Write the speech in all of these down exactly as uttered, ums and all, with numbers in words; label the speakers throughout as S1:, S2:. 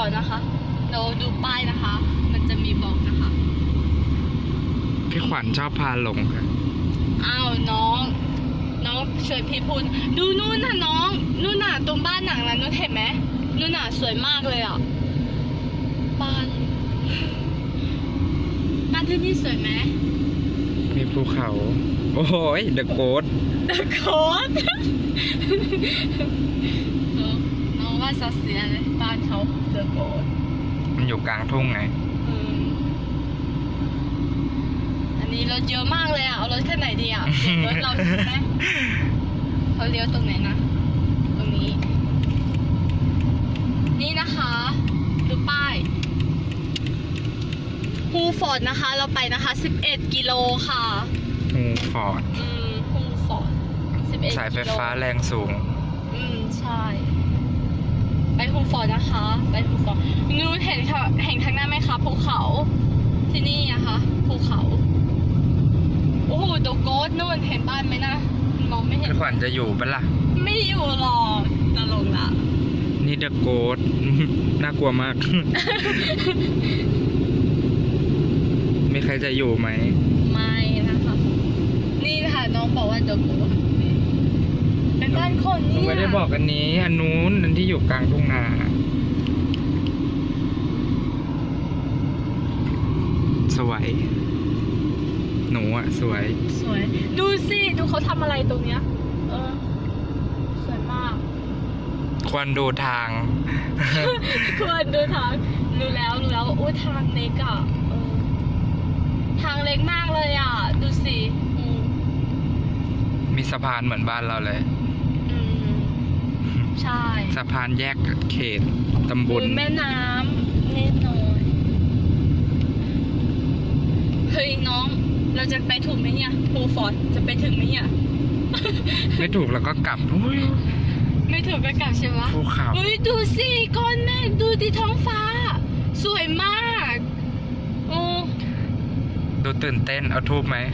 S1: ร์ดนะคะเราดูป้ายนะคะ มันจะมีบอกนะคะ
S2: พี่ขวัญชอบพาหลงค่ะ
S1: อ้าวน้องน้องช่วยพี่พูดดูนู่นน่ะน้องนู่นน่ะตรงบ้านหนังนั้นนู่นเห็นไหมนู่นน่ะสวยมากเลยอ่ะบ้านบ้านที่นี่สวยไหม
S2: มีภูเขาโอ้ยเดอะโกด
S1: เดอะโกดน้องว่าซาเซียเลยบ้านเขาเดอะโกด
S2: มันอยู่กลางทุ่งไง
S1: อันนี้รถเยอะมากเลยอ่ะเอารถแค่ไหนดีอ่ะรถเราใช่ไหมเขาเลี้ยวตรงไหนนะตรงนี้นี่นะคะดูป้ายฮูฟอร์ดนะคะเราไปนะคะสิบเอ็ดกิโลค่ะ
S2: ฮูฟอร์ด
S1: อืมฮูฟอร์ดสิบเอ็ด
S2: สายไฟฟ้าแรงสูง
S1: อืมใช่ไปฮูฟอร์ดนะคะไปฮูฟอร์ดนู้นเห็นค่ะเห็นข้างหน้าไหมคะภูเขาที่นี่นะคะภูเขาโอ้โหโดโกดนู่นเห็นบ้านไหมนะมองไม่เห็น
S2: พี่ขวัญจะอยู่ปะล่ะ
S1: ไม่อยู่หรอกตลกละ
S2: นี่เดอะโกดน่ากลัวมาก มีใครจะอยู่ไหม
S1: ไม่นะคะนี่ค่ะน้องบอกว่าเดอะโกดเป็นบ้านคนนี่
S2: ไม่ได้บอกอันนี้อันนู้นอันที่อยู่กลางทุ่งนาสวยหนูอะสวย
S1: สวยดูสิดูเขาทำอะไรตรงเนี้ยเออสวยมาก
S2: ควรดูทาง
S1: ควรดูทางดูแล้วดูแล้วอู้ทางเล็กอะเออทางเล็กมากเลยอ่ะดูสิ
S2: มีสะพานเหมือนบ้านเราเลย
S1: อืมใช่
S2: สะพานแยกเขตตำบล
S1: แม่น้ำนิดหน่อยเฮ้ยน้องเราจะไปถูกไหมเนี่ยฮูฟอร์ดจะไปถึงไหมเนี่ย
S2: ไม่ถูกแล้วก็กลับ
S1: ไม่ถูกก็กลับใช่ไหม
S2: ภูเขา
S1: เฮ้ยดูสิก้อนเมฆดูที่ท้องฟ้าสวยมากโอ้
S2: ดูตื่นเต้นเอาทูบไหม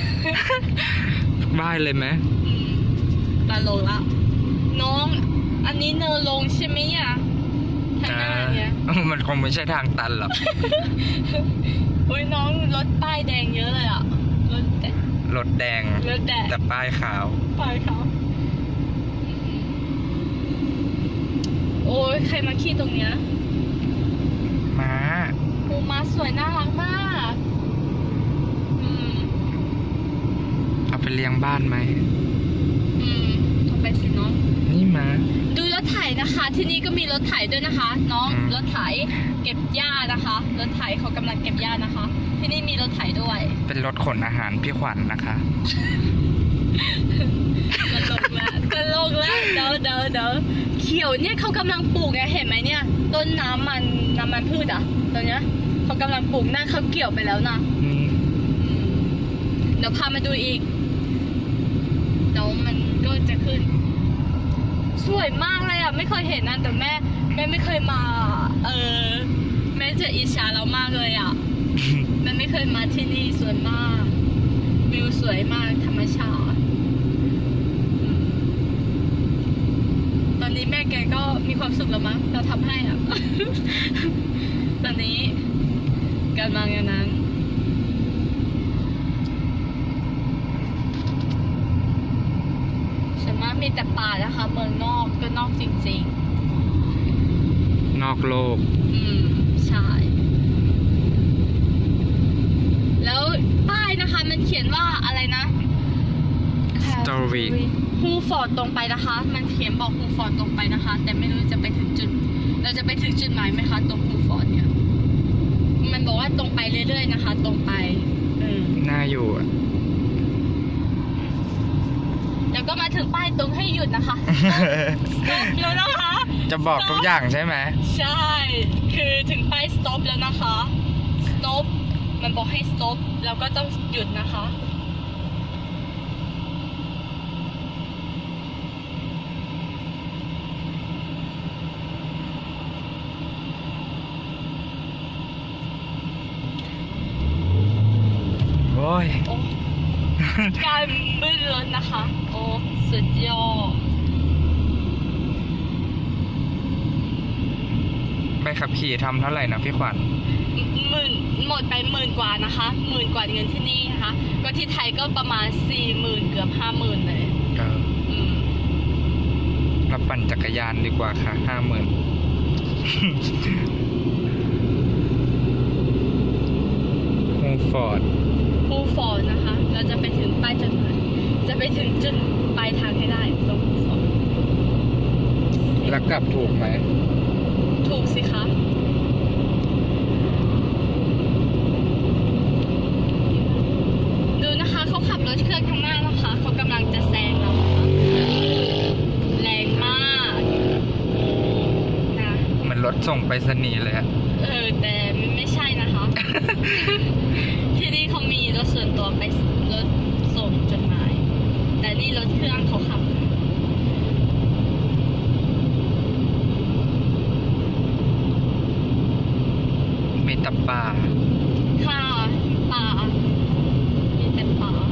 S2: บ้ายเลยไหม
S1: ตลกละน้องอันนี้เนินลงใช่ไหมเนี่ยทางหน้าเนี่ย
S2: มันคงไม่ใช่ทางตันหรอก
S1: โอ้ยน้องรถป้ายแดงเยอะเลยอ่ะรถแดง
S2: รถแดง
S1: รถแดง
S2: แต่ป้ายขาว
S1: ป้ายขาวโอ้ยใครมาขี้ตรงเนี้ย
S2: ม้า
S1: โอ้ม้าสวยน่ารักมากอืม
S2: เอาไปเลี้ยงบ้านไหม
S1: อืมเอาไปสิน้อง
S2: นี่ม้า
S1: ดูรถไถนะคะที่นี่ก็มีรถไถด้วยนะคะน้องรถไถเก็บหญ้านะคะรถไถเขากำลังเก็บหญ้านะคะที่นี่มีรถไถด้วย
S2: เป็นรถขนอาหารพี่ขวัญ นะคะ
S1: ตลกแล้วตลกแล้วเดี๋ยวเดี๋ยวเดี๋ยวเขียวเนี่ยเขากำลังปลูกไงเห็นไหมเนี่ยต้นน้ำมันน้ำมันพืชอ่ะตอนเนี้ยเขากำลังปลูกน่าเขาเกี่ยวไปแล้วนะเดี๋ยวพามาดูอีกเดี๋ยวมันก็จะขึ้นสวยมากเลยอ่ะไม่เคยเห็นนะแต่แม่แม่ไม่เคยมาเออแม่จะอิจฉาเรามากเลยอ่ะแม่ไม่เคยมาที่นี่สวยมากวิวสวยมากธรรมชาติตอนนี้แม่แกก็มีความสุขแล้วมั้งเราทำให้อ่ะ ตอนนี้กำลังอย่างนั้นส่วนมากมีแต่ป่านะคะเมืองนอกก็นอกจริง
S2: ๆนอกโลก
S1: อืมใช่แล้วป้ายนะคะมันเขียนว่าอะไรนะ
S2: Story
S1: ฮูฟอร์ดตรงไปนะคะมันเขียนบอกฮูฟอร์ดตรงไปนะคะแต่ไม่รู้จะไปถึงจุดเราจะไปถึงจุดหมายไหมคะตรงฮูฟอร์ดเนี่ยมันบอกว่าตรงไปเรื่อยๆนะคะตรงไป
S2: น่าอยู่อ่ะ
S1: แล้วก็มาถึงป้ายตรงให้หยุดนะคะสต็อปแล้วนะคะ
S2: จะบอกทุกอย่างใช่ไหม
S1: ใช่คือถึงป้ายสต็อปแล้วนะคะสต็อปมันบอกให้สต็อปแล้วก็ต้องหยุดนะคะ
S2: โอ้ย
S1: การบึ้นรถนะคะโอ้สุดยอด
S2: ใบขับขี่ทำเท่าไหร่นะพี่ขวัญ
S1: หมื่นหมดไปหมื่นกว่านะคะหมื่นกว่าเงินที่นี่นะคะก็ที่ไทยก็ประมาณสี่หมื่นเกือบห้าหมื่นเลย
S2: เออ
S1: อืม
S2: มาปั่นจักรยานดีกว่าค่ะห้าหมื่น ฮูฟอร์ด
S1: ฮูฟอร์ดนะคะ เราจะไปถึงป้ายจุดหมายจะไปถึงจุดปลายทางให้ได้ตรงฮูฟอร์ด
S2: แล้วกลับถูกไหม
S1: ถูกสิคะดูนะคะเขาขับรถเครื่องข้างหน้านะคะเขากำลังจะแซงเรานะคะแรงมากนะ
S2: เหมือนรถส่งไปรษณีย์เลยอะ
S1: เออแต่ไม่ใช่นะคะ ที่นี่เขามีรถส่วนตัวไปรถส่งจดหมายแต่นี่รถเครื่องเขาขับ
S2: มีแตับป่า
S1: ค่ะป่ามีแต่ป่า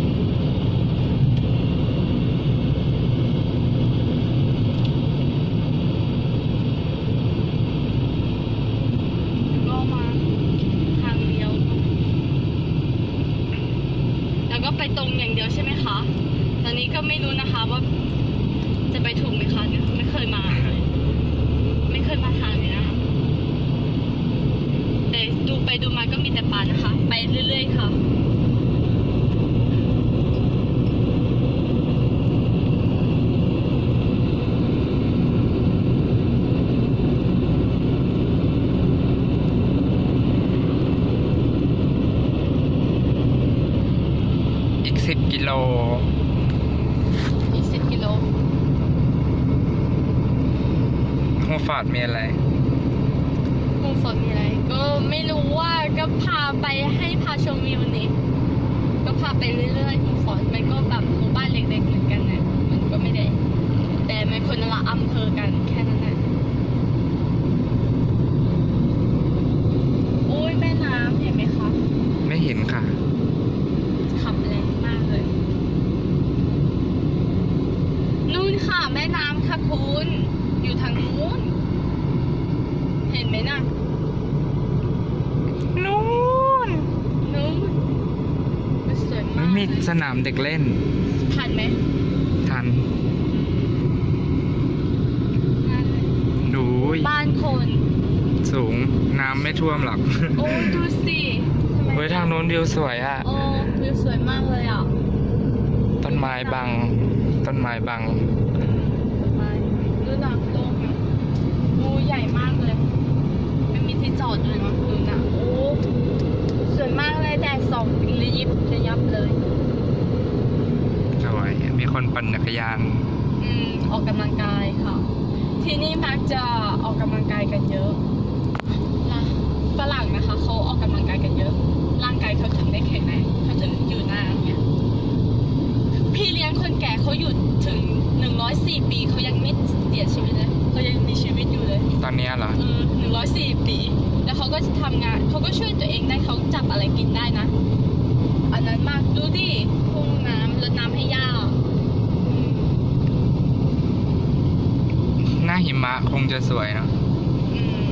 S1: ก็มาทางเดียวแล้วก็ไปตรงอย่างเดียวใช่ไหมคะตอนนี้ก็ไม่รู้นะคะว่าจะไปถูกไหมคะเนี่ยไม่เคยมาเลยไม่เคยมาทางนี้นะคะแต่ดูไปดูมาก็มีแต่ป่านะคะไปเรื่อยๆค่ะ
S2: อีกสิบกิโล
S1: อีกสิบกิโล
S2: ฮูฟอร์ดมีอะไร
S1: คงสดมีอะไรก็ไม่รู้ว่าก็พาไปให้พาชมวิวนี่ก็พาไปเรื่อยๆคงสดมันก็แบบหมู่บ้านเล็กๆเหมือนกันนะมันก็ไม่ได้แต่มันคนละอำเภอกันแค่นั้นแหละโอ้ยแม่น้ำเห็นไหมคะ
S2: ไม่เห็นค่ะ
S1: ขับแรงมากเลยนู่นค่ะแม่น้ำค่ะคุณอยู่ทางนู้นเห็นไหมน่ะ
S2: นู่น
S1: นู้นมันสวย
S2: มั
S1: มาน ก
S2: มีสนามเด็กเล่น
S1: ทันไหม
S2: ทัน
S1: ทันเลย
S2: ดูย
S1: บ้านคน
S2: สูงน้ำไม่ท่วมหรอก
S1: โอ้ดูสิทำไม
S2: เฮ้ยทางโน้นวิวสวยอะ
S1: โอ้วิวสวยมากเลยอ่ะ
S2: ต้นไม้บัง ต้นไม้บัง
S1: ต้นไม้ดูหนักโล่งนะงูใหญ่มากเลยไม่มีที่จอดเลยมั้งดูนะโอ้สวยมากเลยแดดส่องระยิบระยับเลย
S2: สวย มีคนปั่นจักรยาน
S1: อืมออกกำลังกายค่ะ ที่นี่มักจะออกกำลังกายกันเยอะนะฝรั่งนะคะเขาออกกำลังกายกันเยอะ ร่างกายเขาถึงได้แข็งแรงเขาถึงอยู่นานเนี่ยพี่เลี้ยงคนแก่เขาอยู่ถึงหนึ่งร้อยสี่ปีเขายังไม่เสียชีวิตเลยเขายังมีชีวิตอยู่เลย
S2: ตอนเนี้ยเหรอ
S1: เออหนึ่งร้อยสี่ปี แล้วเขาก็จะทำงานเขาก็ช่วยตัวเองได้เขาจับอะไรกินได้นะ อันนั้นมากดูดิทุ่งน้ำรดน้ำให้ย่าอืม
S2: หน้าหิมะคงจะสวยเนอะ
S1: อืม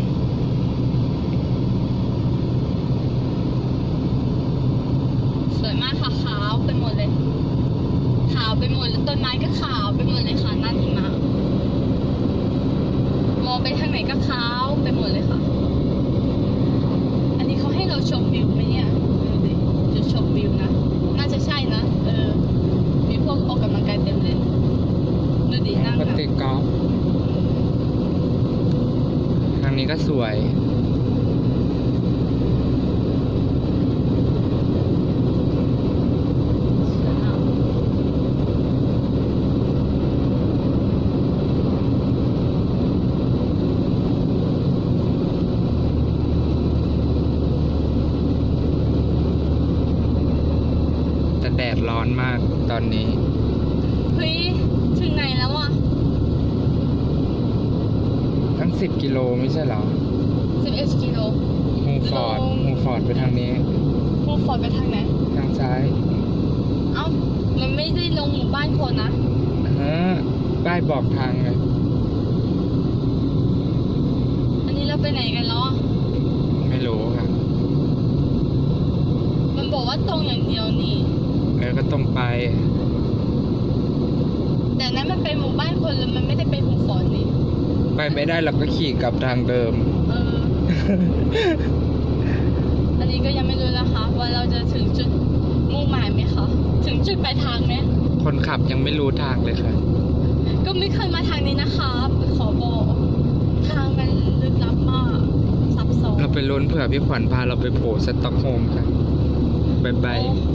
S1: สวยมากค่ะขาวไปหมดเลย ขาวไปหมดแล้วต้นไม้ก็ขาวไปหมดเลยค่ะนั่นหิมะมองไปทางไหนก็ขาวไปหมดเลยค่ะ อันนี้เขาให้เราชมวิวไหมเนี่ยดูดิจุดชมวิวนะน่าจะใช่นะเออมีพวกออกกำลังกายเต็มเลยดูดินั่ง
S2: ป
S1: นะ
S2: ฏิกอล์ฟทางนี้ก็สวย
S1: สวยมาก
S2: แต่แดดร้อนมากตอนนี้
S1: เฮ้ยถึงไหนแล้วอ่ะ
S2: ทั้งสิบกิโลไม่ใช่เหรอ
S1: สิบเอ็ดกิโล
S2: ฮูฟอร์ด
S1: ลง
S2: ฮูฟอร์ดไปทางนี้
S1: ภูฟอร์ดไปทางไหน
S2: ทางซ้าย
S1: เอ้ามันไม่ได้ลงหมู่บ้านคนนะ
S2: ฮะป้ายบอกทางเลย
S1: อันนี้เราไปไหนกันแล้วอะ
S2: ไม่รู้ค่ะ
S1: มันบอกว่าตรงอย่างเดียวนี่
S2: เออก็ต้องไป
S1: แต่นั้นมันเป็นหมู่บ้านคนแล้วมันไม่ได้เป็นหุบฝนนี่
S2: ไปไม่ได้เราก็ขี่กลับทางเดิม
S1: เออ อันนี้ก็ยังไม่รู้นะคะ ว่าเราจะถึงจุดมุ่งหมายไหมคะ ถึงจุดปลายทางไหม
S2: คนขับยังไม่รู้ทางเลยค่ะ
S1: ก็ไม่เคยมาทางนี้นะคะขอบอกทางมันลึกลับมากซับซ้อน
S2: เราไปลุ้นเผื่อพี่ขวัญพาเราไปโผล่สต็อกโฮล์มค่ะบ๊ายบาย
S1: โอ้